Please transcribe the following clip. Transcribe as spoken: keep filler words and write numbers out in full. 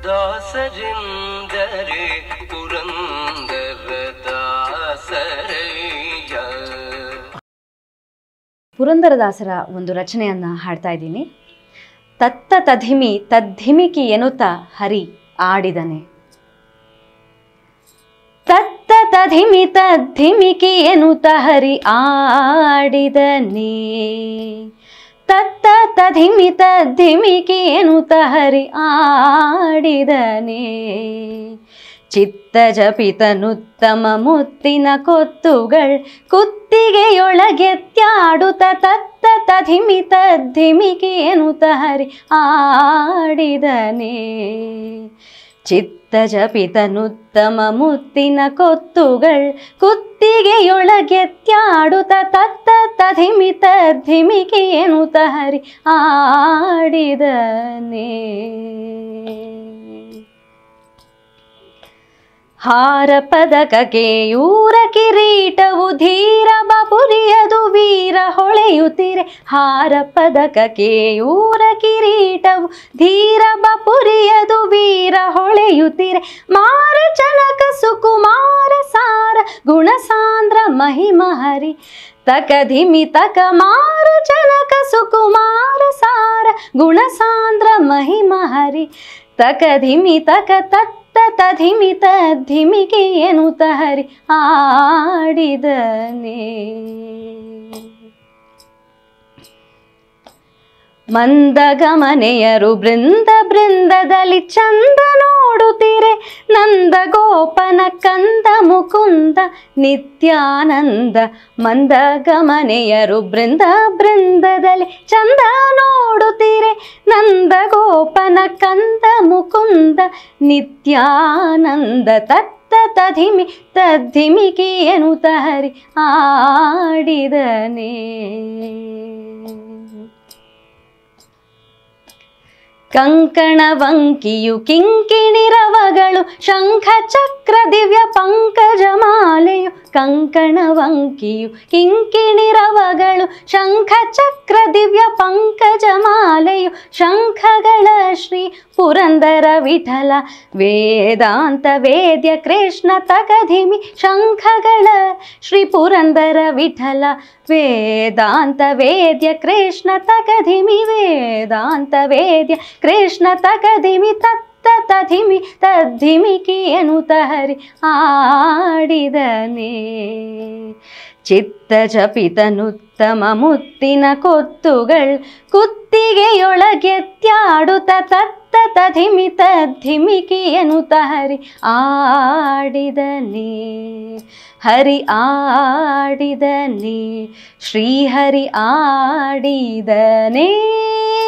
ದಾಸರಿಂದರೆ ಪುರಂದರ ದಾಸರಯ್ಯ. ಪುರಂದರದಾಸರ ಒಂದು ರಚನೆಯನ್ನು ಹಾಡ್ತಾ ಇದ್ದೀನಿ. ತತ್ತ ತಧಿಮಿ ತದ್ಧಿಮಿಕಿ ಎನ್ನುತ್ತ ಹರಿ ಆಡಿದನೆ. ತತ್ತ ತಧಿಮಿ ತದ್ಧಿಮಿಕಿ ಎನ್ನುತ್ತ ಹರಿ ಆಡಿದನೆ. ತತ್ತ ತಧಿಮಿ ತದ್ಧಿಮಿಕಿ ಎನ್ನುತ್ತ ಹರಿ ಆಡಿದನೆ. ಚಿತ್ತ ಜಪಿತನುತ್ತಮ ಮುತ್ತಿನ ಕೊತ್ತುಗಳ್ ಕುತ್ತಿಗೆಯೊಳಗೆತ್ಯಾಡುತ್ತ ತತ್ತ ತಧಿಮಿ ತದ್ಧಿಮಿಕಿ ಎನ್ನುತ್ತ ಹರಿ ಆಡಿದನೆ. ಚಿತ್ತ ಜಪಿತನುತ್ತಮ ಮುತ್ತಿನ ಕೊತ್ತುಗಳ್ ಕುತ್ತಿಗೆಯೊಳಗೆತ್ಯಾಡುತ್ತ ತತ್ತ ತಧಿಮಿ ತದ್ಧಿಮಿಕಿ ಎನ್ನುತ್ತ ಹರಿ ಆಡಿದನೆ. ಹಾರ ಪದಕ ಕೇಯೂರ ಕಿರೀಟವು ಧೀರ ಬಪುರಿಯದು ವೀರ ಹೊಳೆಯುತ್ತಿರೆ. ಹಾರ ಪದಕ ಕೇಯೂರ ಕಿರೀಟವು ಧೀರ ಬಪುರಿಯದು ವೀರ ಹೊಳೆಯುತ್ತಿರೆ. ಮಾರ ಜನಕ ಸುಕುಮಾರ ಸಾರ ಗುಣಸಾಂದ್ರ ಮಹಿಮ ಹರಿ ತಕಧಿಮಿ ತಕ ಮಾರ ಜನಕ ಸುಕುಮಾರ ಸಾರ ಗುಣಸಾಂದ್ರ ಮಹಿಮ ಹರಿ ತಕಧಿಮಿ ತಕ ತತ್ತ ತಧಿಮಿ ತದ್ಧಿಮಿಕಿ ಎನ್ನುತ್ತ ಹರಿ ಆಡಿದನೆ. ಮಂದಗಮನೆಯರು ಬೃಂದ ಬೃಂದದಲ್ಲಿ ಚಂದ ನೋಡುತ್ತೀರೆ. ನಂದ ಗೋಪನ ಕಂದ ಮುಕುಂದ ನಿತ್ಯಾನಂದ. ಮಂದಗಮನೆಯರು ಬೃಂದ ಬೃಂದದಲ್ಲಿ ಚಂದ ನೋಡುತ್ತೀರೆ. ನಂದ ಗೋಪನ ಕಂದ ಮುಕುಂದ ನಿತ್ಯಾನಂದ. ತತ್ತ ತಧಿಮಿ ತದ್ಧಿಮಿಕಿ ಎನ್ನುತ್ತ ಹರಿ ಆಡಿದನೆ. ಕಂಕಣ ವಂಕಿಯು ಕಿಂಕಿಣಿ ರವಗಳು ಶಂಖ ಚಕ್ರ ದಿವ್ಯ ಪಂಕಜ ಮಾಲೆಯು. ಕಂಕಣ ವಂಕಿಯು ಕಿಂಕಿಣಿ ರವಗಳು ಶಂಖ ಚಕ್ರ ದಿವ್ಯ ಪಂಕಜ ಮಾಲೆಯು. ಶಂಖಗಳ ಶ್ರೀ ಪುರಂದರ ವಿಠಲ ವೇದಾಂತ ವೇದ್ಯ ಕೃಷ್ಣ ತಕಧಿಮಿ. ಶಂಖಗಳ ಶ್ರೀ ಪುರಂದರ ವಿಠಲ ವೇದಾಂತ ವೇದ್ಯ ಕೃಷ್ಣ ತಕಧಿಮಿ. ವೇದಾಂತ ವೇದ್ಯ ಕೃಷ್ಣ ತಕಧಿಮಿ. ತತ್ತ ತಧಿಮಿ ತದ್ಧಿಮಿಕಿ ಎನ್ನುತ್ತ ಹರಿ ಆಡಿದನೆ. ಚಿತ್ತ ಜಪಿತನುತ್ತಮ ಮುತ್ತಿನ ಕೊತ್ತುಗಳ್ ಕುತ್ತಿಗೆಯೊಳಗೆತ್ಯಾಡುತ್ತ ತತ್ತ ತಧಿಮಿ ತದ್ಧಿಮಿಕಿ ಎನ್ನುತ್ತ ಹರಿ ಆಡಿದನೆ. ಹರಿ ಆಡಿದನೆ ಶ್ರೀಹರಿ ಆಡಿದನೆ.